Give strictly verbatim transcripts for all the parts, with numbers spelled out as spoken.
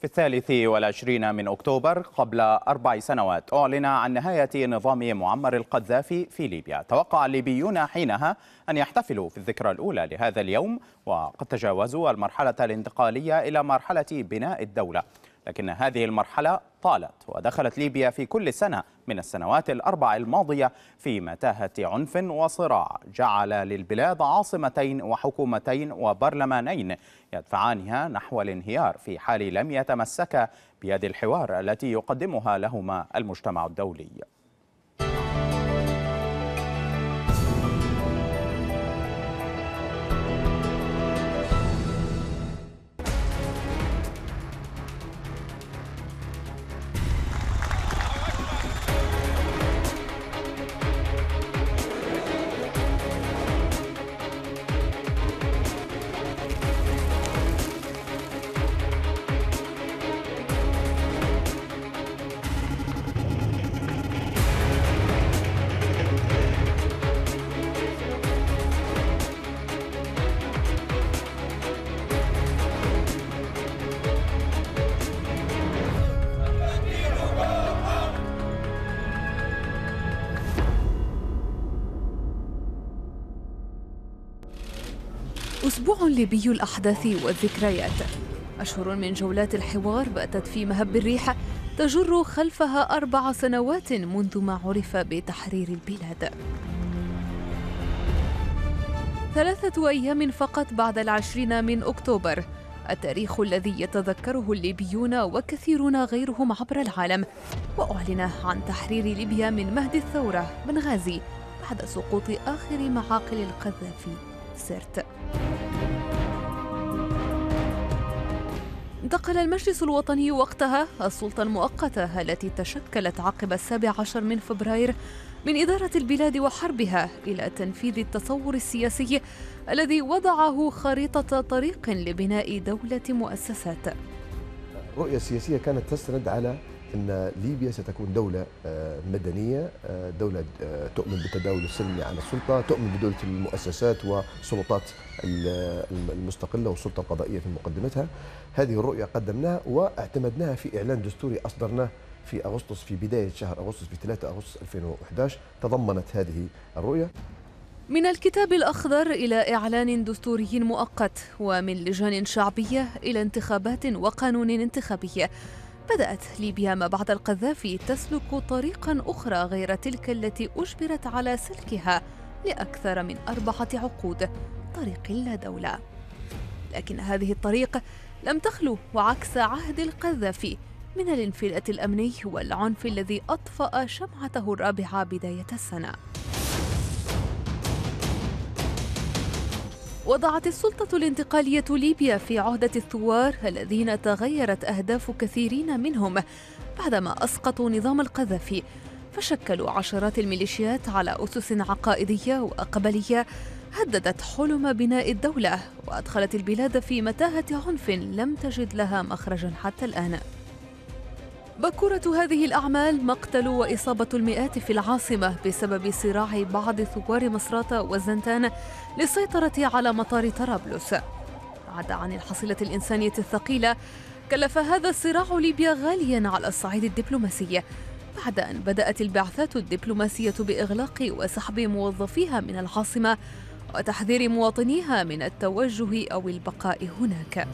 في الثالث والعشرين من أكتوبر قبل أربع سنوات أعلن عن نهاية نظام معمر القذافي في ليبيا. توقع الليبيون حينها أن يحتفلوا في الذكرى الأولى لهذا اليوم، وقد تجاوزوا المرحلة الانتقالية إلى مرحلة بناء الدولة، لكن هذه المرحلة طالت ودخلت ليبيا في كل سنة من السنوات الأربع الماضية في متاهة عنف وصراع جعل للبلاد عاصمتين وحكومتين وبرلمانين يدفعانها نحو الانهيار في حال لم يتمسكا بيد الحوار التي يقدمها لهما المجتمع الدولي. أسبوع ليبي الأحداث والذكريات، أشهر من جولات الحوار باتت في مهب الريح تجر خلفها أربع سنوات منذ ما عرف بتحرير البلاد. ثلاثة أيام فقط بعد العشرين من أكتوبر، التاريخ الذي يتذكره الليبيون وكثيرون غيرهم عبر العالم، وأعلن عن تحرير ليبيا من مهد الثورة بنغازي بعد سقوط آخر معاقل القذافي سرت. انتقل المجلس الوطني وقتها السلطة المؤقتة التي تشكلت عقب السابع عشر من فبراير من إدارة البلاد وحربها إلى تنفيذ التصور السياسي الذي وضعه خريطة طريق لبناء دولة مؤسسات. الرؤية السياسية كانت تستند على أن ليبيا ستكون دولة مدنية، دولة تؤمن بالتداول السلمي على السلطة، تؤمن بدولة المؤسسات والسلطات المستقلة والسلطة القضائية في مقدمتها. هذه الرؤية قدمناها واعتمدناها في إعلان دستوري أصدرناه في أغسطس، في بداية شهر أغسطس، في ثلاثة أغسطس ألفين وأحد عشر، تضمنت هذه الرؤية. من الكتاب الأخضر إلى إعلان دستوري مؤقت، ومن لجان شعبية إلى انتخابات وقانون انتخابي، بدأت ليبيا ما بعد القذافي تسلك طريقا أخرى غير تلك التي أجبرت على سلكها لأكثر من أربعة عقود، طريق اللا دولة. لكن هذه الطريق لم تخلو وعكس عهد القذافي من الانفلات الأمني والعنف الذي أطفأ شمعته الرابعة بداية السنة. وضعت السلطة الانتقالية ليبيا في عهدة الثوار الذين تغيرت أهداف كثيرين منهم بعدما أسقطوا نظام القذافي، فشكلوا عشرات الميليشيات على أسس عقائدية وقبلية هددت حلم بناء الدولة وأدخلت البلاد في متاهة عنف لم تجد لها مخرجا حتى الآن. بكورة هذه الأعمال مقتل وإصابة المئات في العاصمة بسبب صراع بعض ثوار مصراتة والزنتان للسيطرة على مطار طرابلس. بعد عن الحصيلة الإنسانية الثقيلة، كلف هذا الصراع ليبيا غاليا على الصعيد الدبلوماسي، بعد أن بدأت البعثات الدبلوماسية بإغلاق وسحب موظفيها من العاصمة وتحذير مواطنيها من التوجه أو البقاء هناك.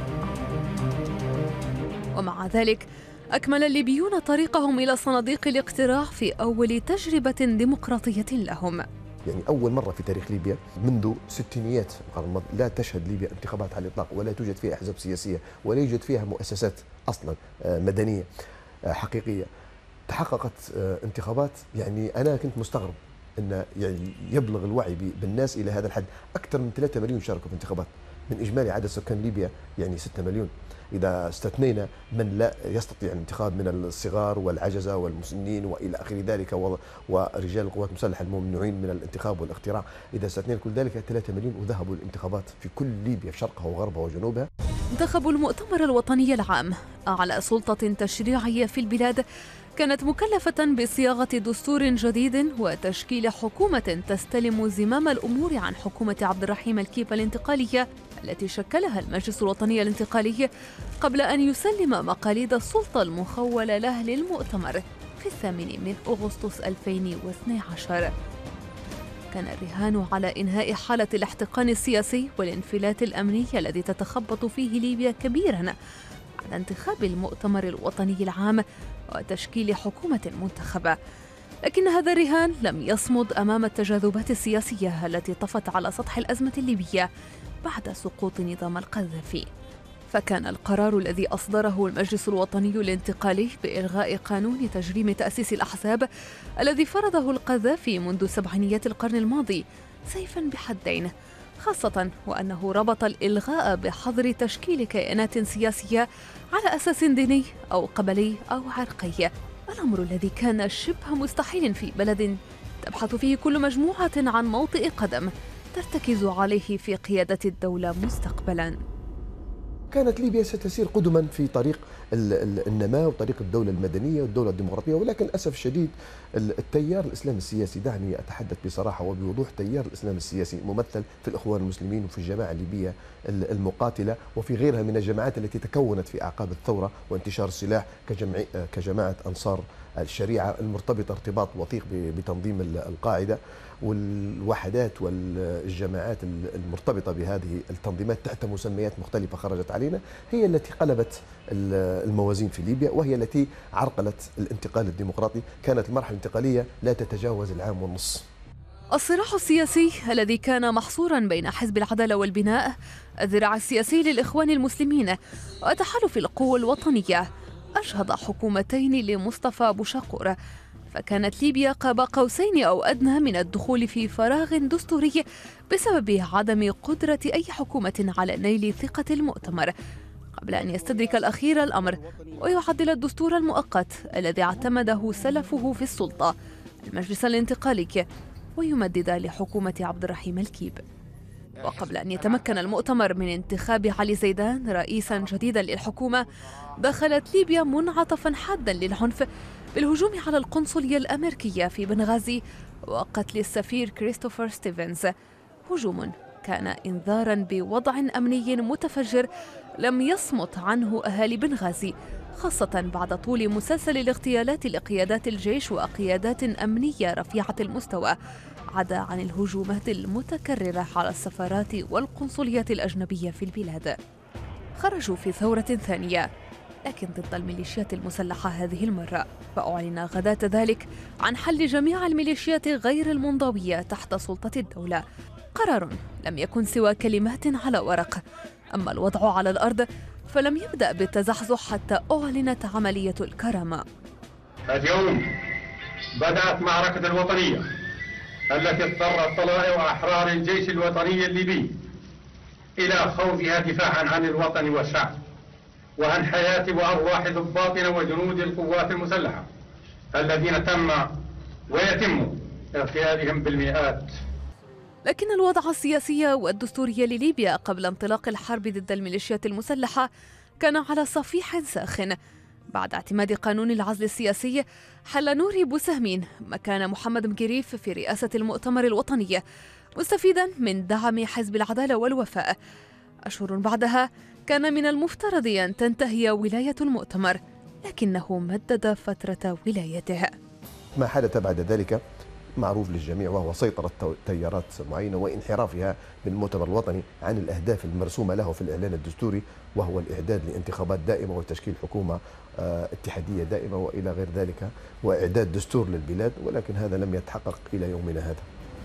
ومع ذلك أكمل الليبيون طريقهم إلى صناديق الاقتراع في أول تجربة ديمقراطية لهم. يعني أول مرة في تاريخ ليبيا منذ ستينيات القرن الماضي لا تشهد ليبيا انتخابات على الإطلاق، ولا توجد فيها أحزاب سياسية، ولا يوجد فيها مؤسسات أصلا مدنية حقيقية. تحققت انتخابات، يعني أنا كنت مستغرب أن يعني يبلغ الوعي بالناس إلى هذا الحد. أكثر من ثلاثة مليون شاركوا في انتخابات من إجمالي عدد سكان ليبيا يعني ستة مليون، إذا استثنينا من لا يستطيع الانتخاب من الصغار والعجزة والمسنين وإلى آخر ذلك ورجال القوات المسلحة الممنوعين من الانتخاب والاقتراع. إذا استثنينا كل ذلك ثلاثة مليون وذهبوا للانتخابات في كل ليبيا، في شرقها وغربها وجنوبها. انتخبوا المؤتمر الوطني العام، أعلى سلطة تشريعية في البلاد، كانت مكلفة بصياغة دستور جديد وتشكيل حكومة تستلم زمام الأمور عن حكومة عبد الرحيم الكيبة الانتقالية التي شكلها المجلس الوطني الانتقالي قبل أن يسلم مقاليد السلطة المخولة له للمؤتمر في الثامن من أغسطس ألفين واثني عشر. كان الرهان على إنهاء حالة الاحتقان السياسي والانفلات الأمني الذي تتخبط فيه ليبيا كبيراً على انتخاب المؤتمر الوطني العام وتشكيل حكومة منتخبة. لكن هذا الرهان لم يصمد أمام التجاذبات السياسية التي طفت على سطح الأزمة الليبية بعد سقوط نظام القذافي. فكان القرار الذي أصدره المجلس الوطني الانتقالي بإلغاء قانون تجريم تأسيس الأحزاب الذي فرضه القذافي منذ سبعينيات القرن الماضي سيفاً بحدين، خاصة وأنه ربط الإلغاء بحظر تشكيل كيانات سياسية على أساس ديني أو قبلي أو عرقي، الأمر الذي كان شبه مستحيل في بلد تبحث فيه كل مجموعة عن موطئ قدم ترتكز عليه في قيادة الدولة مستقبلاً. كانت ليبيا ستسير قدما في طريق النماء وطريق الدولة المدنية والدولة الديمقراطية، ولكن للأسف الشديد التيار الإسلامي السياسي، دعني أتحدث بصراحة وبوضوح، تيار الإسلام السياسي ممثل في الإخوان المسلمين وفي الجماعة الليبية المقاتلة وفي غيرها من الجماعات التي تكونت في أعقاب الثورة وانتشار السلاح كجماعة أنصار الشريعة المرتبطة ارتباط وثيق بتنظيم القاعدة، والوحدات والجماعات المرتبطة بهذه التنظيمات تحت مسميات مختلفة خرجت علينا هي التي قلبت الموازين في ليبيا، وهي التي عرقلت الانتقال الديمقراطي. كانت المرحلة الانتقالية لا تتجاوز العام والنصف. الصراع السياسي الذي كان محصورا بين حزب العدالة والبناء، الذراع السياسي للإخوان المسلمين وتحالف القوى الوطنية، أجهض حكومتين لمصطفى بوشاقور، فكانت ليبيا قاب قوسين أو أدنى من الدخول في فراغ دستوري بسبب عدم قدرة أي حكومة على نيل ثقة المؤتمر، قبل أن يستدرك الأخير الأمر ويعدل الدستور المؤقت الذي اعتمده سلفه في السلطة المجلس الانتقالي ويمدد لحكومة عبد الرحيم الكيب. وقبل أن يتمكن المؤتمر من انتخاب علي زيدان رئيساً جديداً للحكومة، دخلت ليبيا منعطفاً حاداً للعنف بالهجوم على القنصلية الأمريكية في بنغازي وقتل السفير كريستوفر ستيفنز، هجوم كان إنذاراً بوضع أمني متفجر لم يصمت عنه أهالي بنغازي، خاصة بعد طول مسلسل الاغتيالات لقيادات الجيش وقيادات أمنية رفيعة المستوى، عدا عن الهجومات المتكررة على السفارات والقنصليات الأجنبية في البلاد. خرجوا في ثورة ثانية لكن ضد الميليشيات المسلحة هذه المرة، فأعلن غداة ذلك عن حل جميع الميليشيات غير المنضوية تحت سلطة الدولة، قرار لم يكن سوى كلمات على ورق. أما الوضع على الأرض فلم يبدأ بالتزحزح حتى أعلنت عملية الكرامة. اليوم بدأت معركة الوطنية التي اضطرت طلائع أحرار الجيش الوطني الليبي إلى خوضها دفاعا عن الوطن والشعب وعن حياة وأرواح ضباطنا وجنود القوات المسلحة الذين تم ويتم اغتيالهم بالمئات. لكن الوضع السياسي والدستوري لليبيا قبل انطلاق الحرب ضد الميليشيات المسلحة كان على صفيح ساخن. بعد اعتماد قانون العزل السياسي حل نوري بوسهمين مكان محمد مكيريف في رئاسة المؤتمر الوطني مستفيدا من دعم حزب العدالة والوفاء. أشهر بعدها كان من المفترض أن تنتهي ولاية المؤتمر، لكنه مدد فترة ولايته. ما حدث بعد ذلك معروف للجميع، وهو سيطرة تيارات معينة وانحرافها بالمؤتمر الوطني عن الأهداف المرسومة له في الإعلان الدستوري، وهو الإعداد لانتخابات دائمة وتشكيل حكومة اتحادية دائمة وإلى غير ذلك، وإعداد دستور للبلاد، ولكن هذا لم يتحقق إلى يومنا هذا.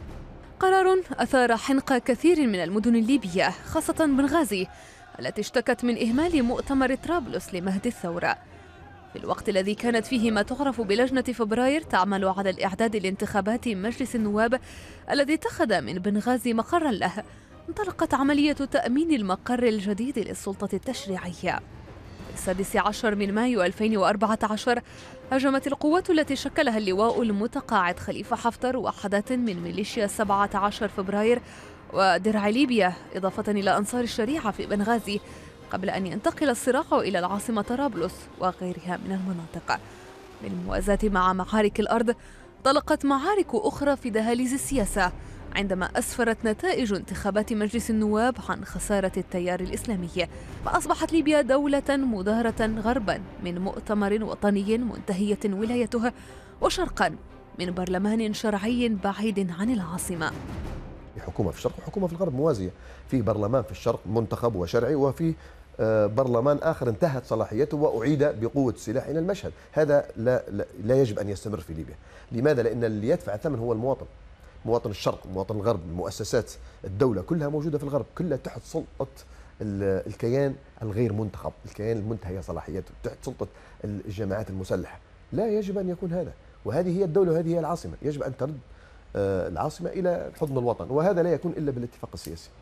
قرار أثار حنق كثير من المدن الليبية خاصة بنغازي التي اشتكت من إهمال مؤتمر طرابلس لمهد الثورة، في الوقت الذي كانت فيه ما تعرف بلجنة فبراير تعمل على الإعداد لانتخابات مجلس النواب الذي اتخذ من بنغازي مقرا له. انطلقت عملية تأمين المقر الجديد للسلطة التشريعية. السادس عشر من مايو ألفين وأربعة عشر هجمت القوات التي شكلها اللواء المتقاعد خليفة حفتر وحدات من ميليشيا سبعة عشر فبراير ودرع ليبيا إضافة إلى أنصار الشريعة في بنغازي، قبل أن ينتقل الصراع إلى العاصمة طرابلس وغيرها من المناطق. بالموازاة مع معارك الأرض طلقت معارك أخرى في دهاليز السياسة، عندما أسفرت نتائج انتخابات مجلس النواب عن خسارة التيار الإسلامي، فأصبحت ليبيا دولة مدارة غربا من مؤتمر وطني منتهية ولايته، وشرقا من برلمان شرعي بعيد عن العاصمة. حكومة في الشرق وحكومة في الغرب موازية، في برلمان في الشرق منتخب وشرعي، وفي برلمان آخر انتهت صلاحيته وأعيد بقوة السلاح إلى المشهد. هذا لا, لا, لا يجب أن يستمر في ليبيا. لماذا؟ لأن اللي يدفع الثمن هو المواطن، مواطن الشرق، مواطن الغرب. مؤسسات الدولة كلها موجودة في الغرب، كلها تحت سلطة الكيان الغير منتخب، الكيان المنتهية صلاحيته، تحت سلطة الجماعات المسلحة. لا يجب أن يكون هذا، وهذه هي الدولة وهذه هي العاصمة. يجب أن ترد العاصمة إلى حضن الوطن، وهذا لا يكون إلا بالاتفاق السياسي.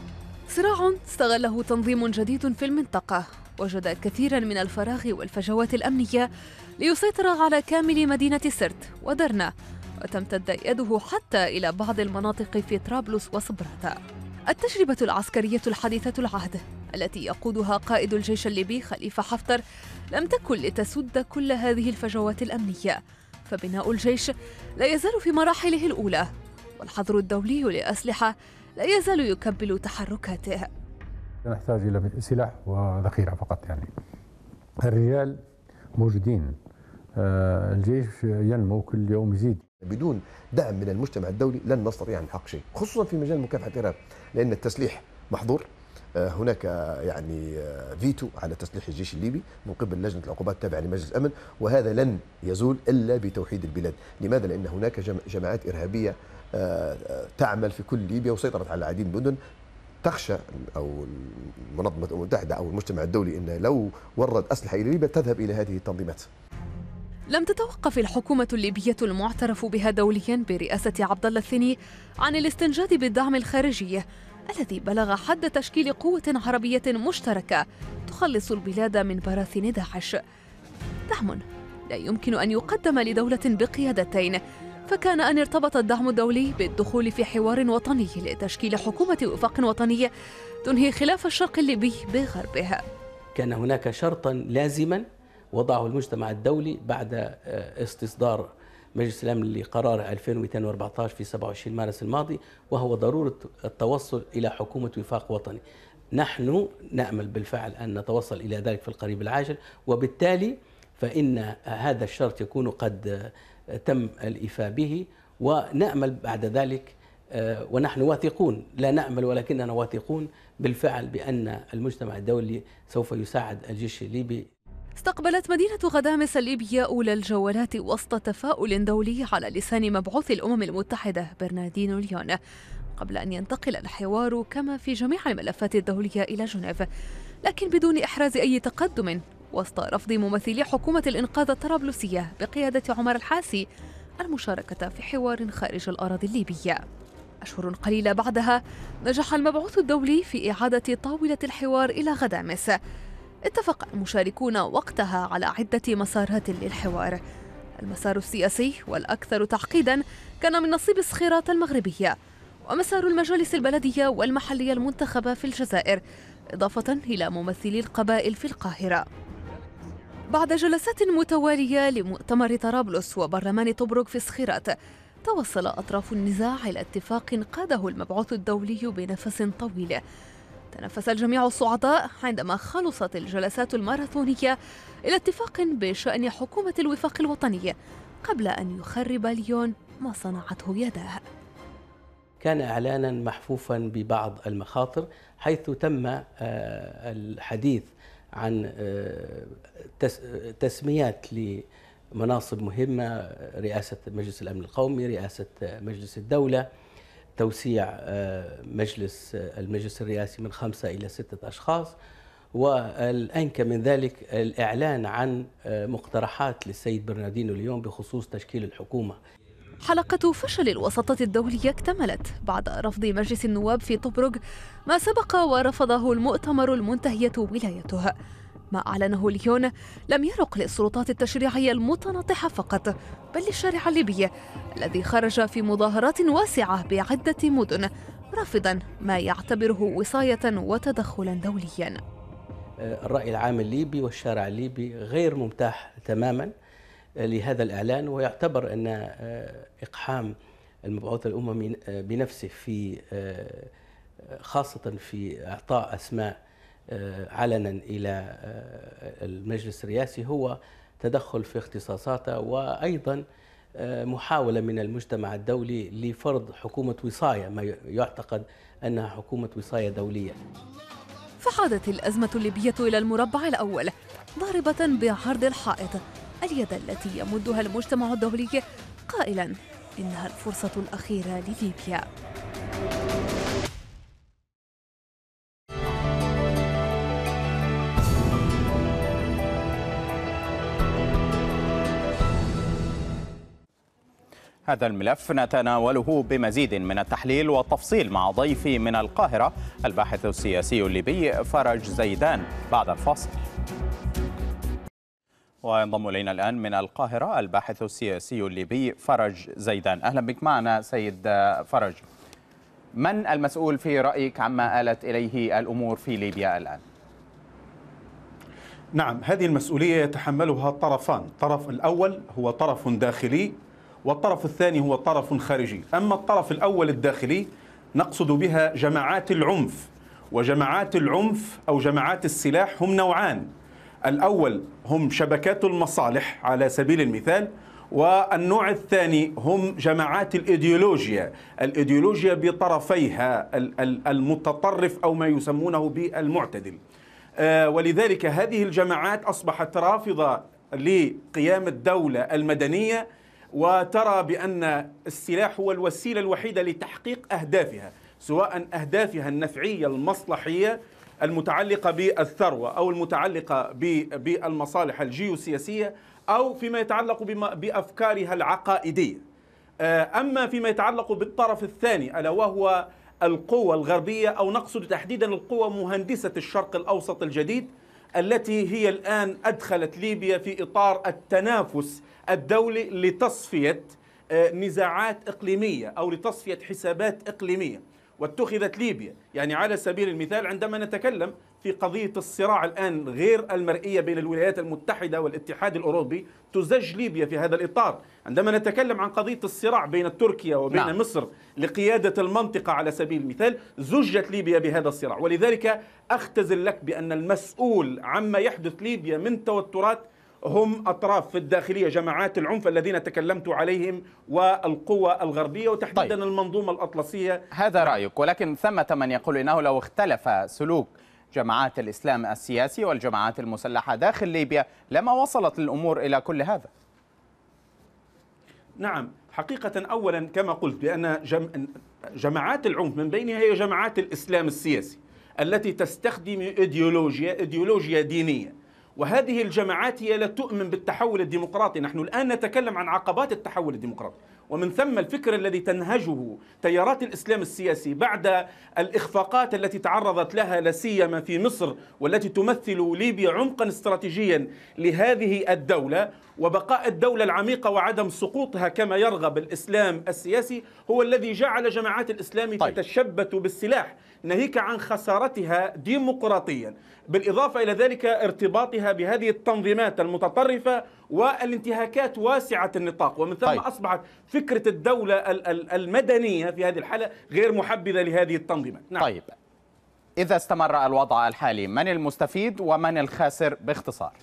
صراع استغله تنظيم جديد في المنطقة وجد كثيرا من الفراغ والفجوات الأمنية ليسيطر على كامل مدينة سرت ودرنا، وتمتد يده حتى إلى بعض المناطق في طرابلس وصبرتا. التجربة العسكرية الحديثة العهد التي يقودها قائد الجيش الليبي خليفة حفتر لم تكن لتسد كل هذه الفجوات الأمنية، فبناء الجيش لا يزال في مراحله الأولى، والحظر الدولي لأسلحة لا يزال يكبل تحركاته. نحتاج إلى سلاح وذخيرة فقط، يعني الرجال موجودين، الجيش ينمو كل يوم يزيد. بدون دعم من المجتمع الدولي لن نستطيع أن نحقق شيء، خصوصا في مجال مكافحة الإرهاب، لأن التسليح محظور. هناك يعني فيتو على تسليح الجيش الليبي من قبل لجنة العقوبات التابعة لمجلس الأمن، وهذا لن يزول إلا بتوحيد البلاد. لماذا؟ لأن هناك جماعات إرهابية تعمل في كل ليبيا وسيطرت على العديد من المدن. تخشى أو المنظمة المتحدة أو المجتمع الدولي أن لو ورد أسلحة إلى ليبيا تذهب إلى هذه التنظيمات. لم تتوقف الحكومة الليبية المعترف بها دوليا برئاسة عبد الله الثاني عن الاستنجاد بالدعم الخارجي الذي بلغ حد تشكيل قوة عربية مشتركة تخلص البلاد من براثن داعش. دعم لا يمكن أن يقدم لدولة بقيادتين، فكان أن ارتبط الدعم الدولي بالدخول في حوار وطني لتشكيل حكومة وفاق وطني تنهي خلاف الشرق الليبي بغربه. كان هناك شرطا لازما وضعه المجتمع الدولي بعد استصدار مجلس الأمن لقرار ألفين ومئتين وأربعة عشر في سبعة وعشرين مارس الماضي، وهو ضرورة التوصل إلى حكومة وفاق وطني. نحن نأمل بالفعل أن نتوصل إلى ذلك في القريب العاجل، وبالتالي فإن هذا الشرط يكون قد تم الإيفاء به، ونأمل بعد ذلك، ونحن واثقون، لا نأمل ولكننا واثقون بالفعل بأن المجتمع الدولي سوف يساعد الجيش الليبي. استقبلت مدينة غدامس الليبية أولى الجولات وسط تفاؤل دولي على لسان مبعوث الأمم المتحدة برناردينو ليون، قبل أن ينتقل الحوار كما في جميع الملفات الدولية إلى جنيف، لكن بدون إحراز أي تقدم وسط رفض ممثلي حكومة الإنقاذ الطرابلسية بقيادة عمر الحاسي المشاركة في حوار خارج الأراضي الليبية. أشهر قليلة بعدها نجح المبعوث الدولي في إعادة طاولة الحوار إلى غدامس. اتفق المشاركون وقتها على عدة مسارات للحوار. المسار السياسي والأكثر تعقيدا كان من نصيب الصخيرات المغربية، ومسار المجالس البلدية والمحلية المنتخبة في الجزائر، إضافة إلى ممثلي القبائل في القاهرة. بعد جلسات متوالية لمؤتمر طرابلس وبرلمان طبرق في الصخيرات، توصل أطراف النزاع إلى اتفاق قاده المبعوث الدولي بنفس طويل. تنفس الجميع الصعداء عندما خلصت الجلسات الماراثونية إلى اتفاق بشأن حكومة الوفاق الوطني، قبل أن يخرب ليون ما صنعته يداه. كان إعلانا محفوفا ببعض المخاطر، حيث تم الحديث عن تسميات لمناصب مهمة: رئاسة مجلس الأمن القومي، رئاسة مجلس الدولة، توسيع مجلس المجلس الرئاسي من خمسة إلى ستة أشخاص، والأنكى من ذلك الإعلان عن مقترحات للسيد برناردينو ليون بخصوص تشكيل الحكومة. حلقة فشل الوساطة الدولية اكتملت بعد رفض مجلس النواب في طبرق ما سبق ورفضه المؤتمر المنتهية ولايته. ما أعلنه ليون لم يرق للسلطات التشريعية المتناطحة فقط، بل للشارع الليبي الذي خرج في مظاهرات واسعة بعدة مدن رافضا ما يعتبره وصاية وتدخلا دوليا. الرأي العام الليبي والشارع الليبي غير ممتاح تماما لهذا الإعلان، ويعتبر أن إقحام المبعوث الأممي بنفسه في خاصة في إعطاء أسماء علنا إلى المجلس الرئاسي هو تدخل في اختصاصاته، وأيضا محاولة من المجتمع الدولي لفرض حكومة وصاية، ما يعتقد أنها حكومة وصاية دولية. فعادت الأزمة الليبية إلى المربع الأول ضاربة بعرض الحائط، اليد التي يمدها المجتمع الدولي قائلا إنها الفرصة الأخيرة لليبيا. هذا الملف نتناوله بمزيد من التحليل والتفصيل مع ضيفي من القاهرة الباحث السياسي الليبي فرج زيدان بعد الفاصل. وينضم إلينا الآن من القاهرة الباحث السياسي الليبي فرج زيدان. أهلا بك معنا سيد فرج. من المسؤول في رأيك عما آلت إليه الأمور في ليبيا الآن؟ نعم، هذه المسؤولية يتحملها الطرفان. الطرف الأول هو طرف داخلي والطرف الثاني هو طرف خارجي. أما الطرف الأول الداخلي نقصد بها جماعات العنف، وجماعات العنف أو جماعات السلاح هم نوعان. الأول هم شبكات المصالح على سبيل المثال، والنوع الثاني هم جماعات الإيديولوجيا الإيديولوجيا بطرفيها المتطرف أو ما يسمونه بالمعتدل. ولذلك هذه الجماعات أصبحت رافضة لقيام الدولة المدنية، وترى بأن السلاح هو الوسيلة الوحيدة لتحقيق أهدافها، سواء أهدافها النفعية المصلحية المتعلقة بالثروة أو المتعلقة بالمصالح الجيوسياسية أو فيما يتعلق بأفكارها العقائدية. أما فيما يتعلق بالطرف الثاني ألا وهو القوى الغربية، أو نقصد تحديدا القوى مهندسة الشرق الأوسط الجديد التي هي الآن أدخلت ليبيا في إطار التنافس الدولي لتصفية نزاعات إقليمية أو لتصفية حسابات إقليمية. واتخذت ليبيا يعني على سبيل المثال عندما نتكلم في قضية الصراع الآن غير المرئية بين الولايات المتحدة والاتحاد الأوروبي، تزج ليبيا في هذا الإطار. عندما نتكلم عن قضية الصراع بين تركيا وبين نعم. مصر لقيادة المنطقة على سبيل المثال، زجت ليبيا بهذا الصراع. ولذلك أختزل لك بأن المسؤول عما يحدث ليبيا من توترات هم أطراف في الداخلية، جماعات العنف الذين تكلمت عليهم والقوى الغربية وتحديدا طيب. المنظومة الأطلسية. هذا رأيك، ولكن ثمة من يقول إنه لو اختلف سلوك جماعات الإسلام السياسي والجماعات المسلحة داخل ليبيا لما وصلت الأمور إلى كل هذا. نعم، حقيقة أولا كما قلت بأن جماعات العنف من بينها هي جماعات الإسلام السياسي التي تستخدم إيديولوجيا إيديولوجيا دينية، وهذه الجماعات هي لا تؤمن بالتحول الديمقراطي. نحن الآن نتكلم عن عقبات التحول الديمقراطي، ومن ثم الفكر الذي تنهجه تيارات الإسلام السياسي بعد الإخفاقات التي تعرضت لها لا سيما في مصر، والتي تمثل ليبيا عمقا استراتيجيا لهذه الدولة وبقاء الدولة العميقة وعدم سقوطها كما يرغب الإسلام السياسي، هو الذي جعل جماعات الإسلام طيب. تتشبت بالسلاح ناهيك عن خسارتها ديمقراطيا، بالإضافة إلى ذلك ارتباطها بهذه التنظيمات المتطرفة والانتهاكات واسعة النطاق. ومن ثم طيب. أصبحت فكرة الدولة المدنية في هذه الحالة غير محبذة لهذه التنظيمات. نعم. طيب، إذا استمر الوضع الحالي من المستفيد ومن الخاسر باختصار؟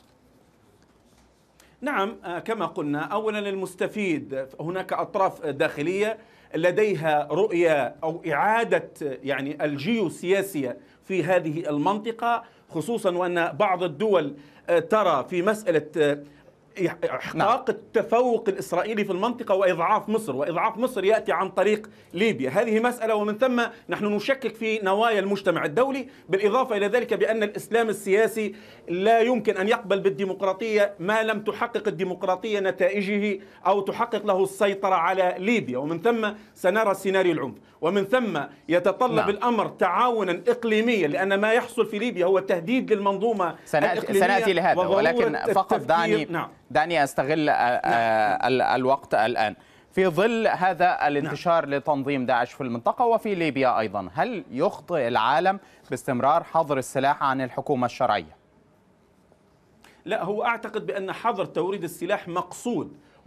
نعم، كما قلنا أولا المستفيد هناك أطراف داخلية لديها رؤية أو إعادة يعني الجيوسياسية في هذه المنطقة، خصوصا وأن بعض الدول ترى في مسألة إحقاق التفوق الإسرائيلي في المنطقة وإضعاف مصر، وإضعاف مصر يأتي عن طريق ليبيا. هذه مسألة، ومن ثم نحن نشكك في نوايا المجتمع الدولي، بالإضافة إلى ذلك بأن الإسلام السياسي لا يمكن أن يقبل بالديمقراطية ما لم تحقق الديمقراطية نتائجه أو تحقق له السيطرة على ليبيا، ومن ثم سنرى سيناريو العنف، ومن ثم يتطلب نعم. الأمر تعاونا إقليميا، لأن ما يحصل في ليبيا هو تهديد للمنظومة الإقليمية. سنأتي لهذا، ولكن فقط دعني نعم. دعني أستغل نعم. الوقت الآن في ظل هذا الانتشار نعم. لتنظيم داعش في المنطقة وفي ليبيا أيضا. هل يخطئ العالم باستمرار حظر السلاح عن الحكومة الشرعية؟ لا، هو أعتقد بأن حظر توريد السلاح مقصود،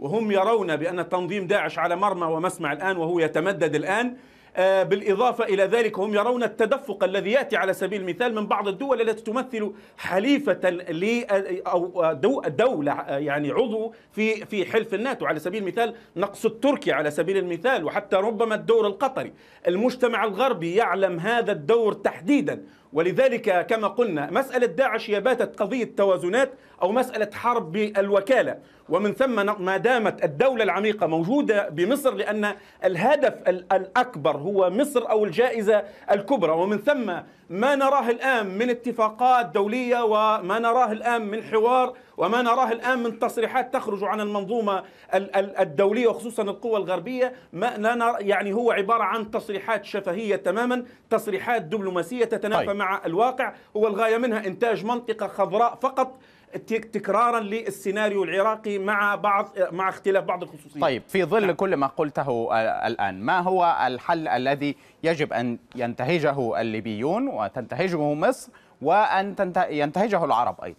وهم يرون بأن تنظيم داعش على مرمى ومسمع الآن وهو يتمدد الآن. بالإضافة إلى ذلك هم يرون التدفق الذي يأتي على سبيل المثال من بعض الدول التي تمثل حليفة ل أو دولة يعني عضو في في حلف الناتو، على سبيل المثال نقصد تركيا على سبيل المثال، وحتى ربما الدور القطري. المجتمع الغربي يعلم هذا الدور تحديدا، ولذلك كما قلنا مسألة داعش هي باتت قضية توازنات أو مسألة حرب بالوكالة، ومن ثم ما دامت الدولة العميقة موجودة بمصر لأن الهدف الأكبر هو مصر أو الجائزة الكبرى، ومن ثم ما نراه الآن من اتفاقات دولية وما نراه الآن من حوار وما نراه الآن من تصريحات تخرج عن المنظومة الدولية وخصوصا القوى الغربية، ما يعني هو عبارة عن تصريحات شفهية تماما، تصريحات دبلوماسية تتنافى طيب. مع الواقع، هو الغاية منها إنتاج منطقة خضراء فقط تكرارا للسيناريو العراقي مع بعض مع اختلاف بعض الخصوصيات. طيب في ظل نعم. كل ما قلته الآن، ما هو الحل الذي يجب أن ينتهجه الليبيون وتنتهجه مصر وأن ينتهجه العرب أيضا؟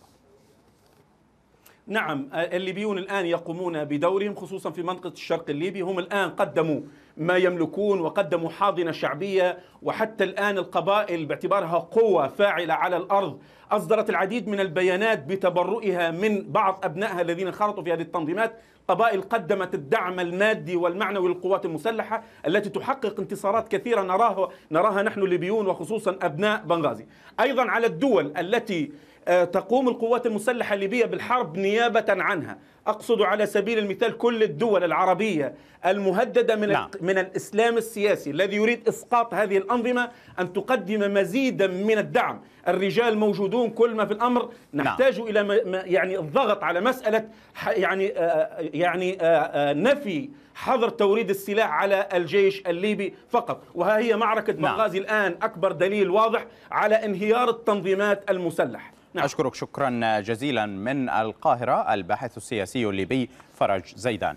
نعم، الليبيون الآن يقومون بدورهم خصوصا في منطقة الشرق الليبي، هم الآن قدموا ما يملكون وقدموا حاضنة شعبية، وحتى الآن القبائل باعتبارها قوة فاعلة على الأرض أصدرت العديد من البيانات بتبرؤها من بعض أبنائها الذين انخرطوا في هذه التنظيمات. قبائل قدمت الدعم المادي والمعنوي للقوات المسلحة التي تحقق انتصارات كثيرة نراها نراها نحن الليبيون وخصوصا أبناء بنغازي. أيضا على الدول التي تقوم القوات المسلحة الليبية بالحرب نيابة عنها، أقصد على سبيل المثال كل الدول العربية المهددة من نعم. من الإسلام السياسي الذي يريد إسقاط هذه الأنظمة أن تقدم مزيدا من الدعم. الرجال موجودون، كل ما في الأمر نحتاج نعم. إلى يعني الضغط على مسألة يعني يعني نفي حظر توريد السلاح على الجيش الليبي فقط، وها هي معركة بنغازي نعم. الآن أكبر دليل واضح على انهيار التنظيمات المسلحة. نعم. أشكرك شكرا جزيلا من القاهرة الباحث السياسي الليبي فرج زيدان.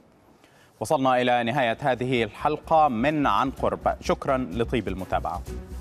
وصلنا إلى نهاية هذه الحلقة من عن قرب، شكرا لطيب المتابعة.